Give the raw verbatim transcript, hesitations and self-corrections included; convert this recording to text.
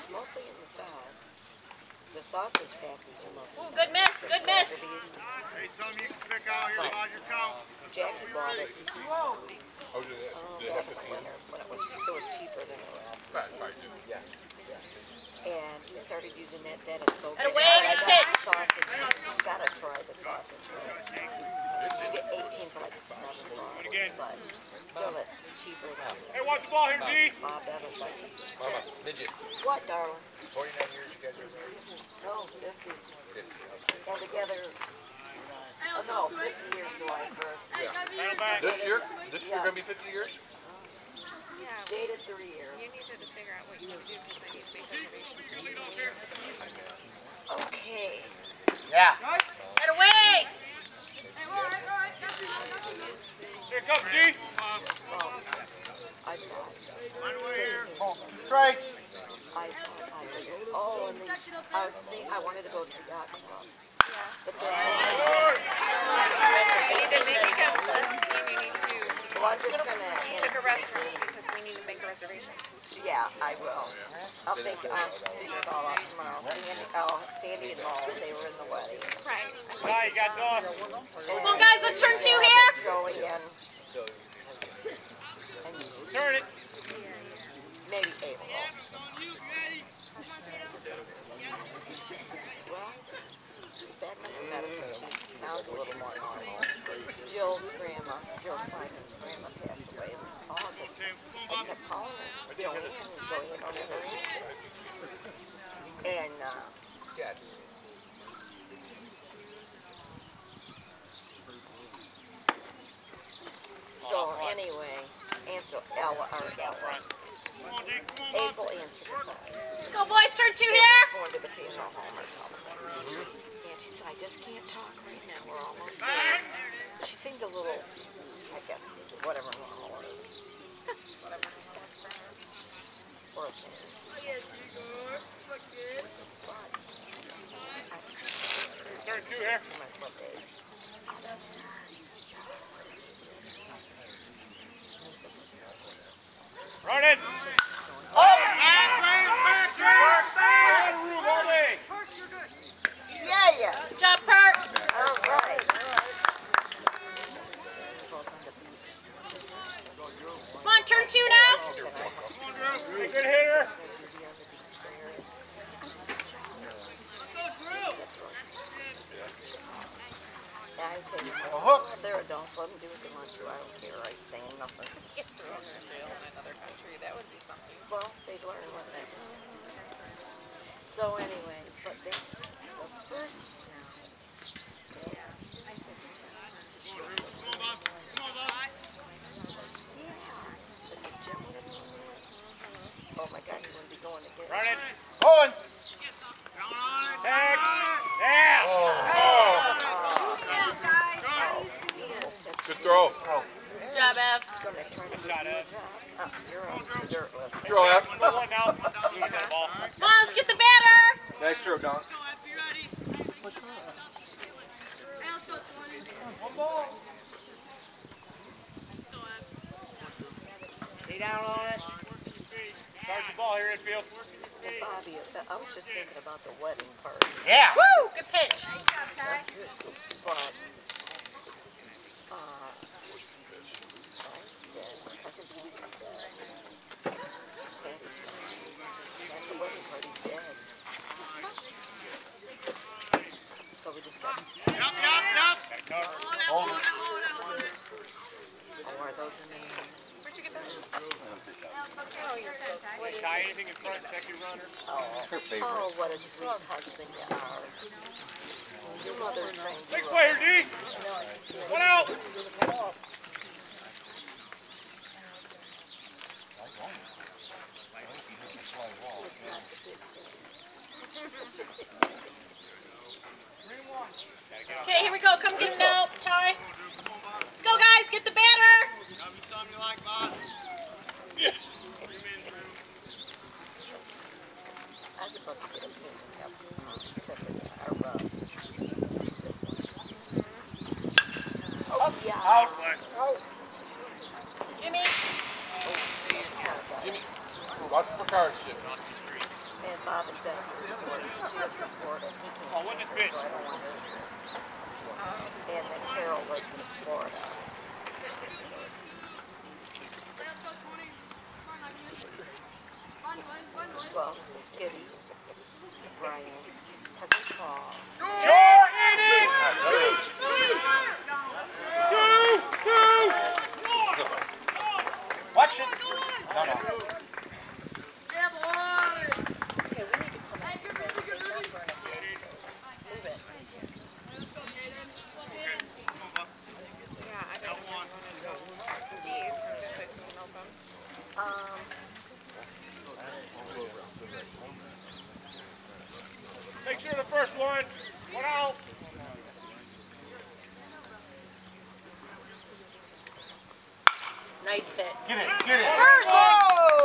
mostly in the south. The sausage factories are mostly. Ooh, good miss, good miss. Hey, some you can pick out here about your count. Jackie bought it. Oh, did it? Oh, Did it have fifteen? when it was it was cheaper than the rest. Right, right. Yeah. And he started using that. That is so And good. away, I good got pitch. the sausage. You gotta try the sausage. You get eighteen for like seven dollars, but still it's cheaper than. Hey, watch the ball here, D. Bob, that was like. Mama, midget. What, darling? forty-nine years you guys are married? No, fifty. fifty, okay. And together. Oh no, fifty years July first. Yeah. This year? This year gonna be fifty years? Yeah, Dated three years. you needed to figure out what you would do because I need to make reservations. Okay. Yeah. Get away! Here comes D. Oh, I thought. Right away here. Two strikes. I thought I would. Oh, and then I was thinking I wanted to go to the yacht club. Yeah. But then. You need to make a guest list and you need to Well, I'm just gonna. pick a restaurant because we need to make a reservation. Yeah, I will. I'll think I'll figure it all out tomorrow. Sandy, oh, Sandy and Mo, they were in the wedding. Right. Now you got Dawson. Come on, guys, let's turn two here. Joey and, So, and Turn it. maybe Abel. Well, she's back in the medicine. She sounds a little more normal. Jill's grandma, Jill Simon's grandma passed away in August. I kept calling her Joanne, and Joanne don't ever answer. And, uh, yeah. so anyway, answer Ella, or Ella. April answered the phone. Let's go, boys, turn two here. Going to the funeral home or something. And she said, I just can't talk right now. We're almost there. She seemed a little, I guess, whatever normal is. Or it's Turn two here. Run it. Oh! Back, back, back, back. Room all day. Yeah, yeah. Good job, Perk. All right. Come on, turn two now. Hey, good hitter. Yeah, I'd say, A hook. they're adults, let them do what they want to. I don't care. I'd say nothing. Get through in jail in another country. That would be something. Well, they'd learn what they. So anyway, but they, the first now, I said, yeah, is it Jim? Oh my God, you wouldn't be going to get Run it. Going. Tag. Yeah. Oh. Good throw. Oh. Good job, Ev. Gonna try to Shot, Ev. oh, you're on the dirt list. Throw, F. One now. You get that ball. Come on, let's get the batter. Nice throw, Don. Stay down on it. Charge the ball here, infield. Well, Bobby, I was just thinking about the wedding party. Yeah. Woo, good pitch. But, uh, Brian's dead. Cousin Patty's dead. Patty's dead. And the wedding party's dead. So we just got. Yup, yup, yup. Got covered. Hold it. Oh, are those in the names? Where'd you get those? Oh, you're so sweet. Tie anything in front, check your runner. Oh, Her favorite. oh, what a sweet husband you are. Your mother trained Big you. player, D. One out. Okay, here we go. Come get him now, Ty. Let's go, guys. Get the batter. Tell me something you like, boss. I just love to get a picture of our, uh, this one. Oh, yeah. Out. Oh, Jimmy. Jimmy, watch for cars, Jimmy. And Bob has been to Florida. She lives in Florida. He can't Oh, what stand is her, big? so I don't want her here. And then Carol lives in Florida. Well, Kitty, Brian, cousin Paul. Short inning! Two! Two! Watch it. No, no. Okay, we need to come out because they don't burn us out, so move it. Yeah, I don't know if you want to go eat, just so you can open. Um, Make sure the first one. One out. Nice hit. Get it, get it. First! oh!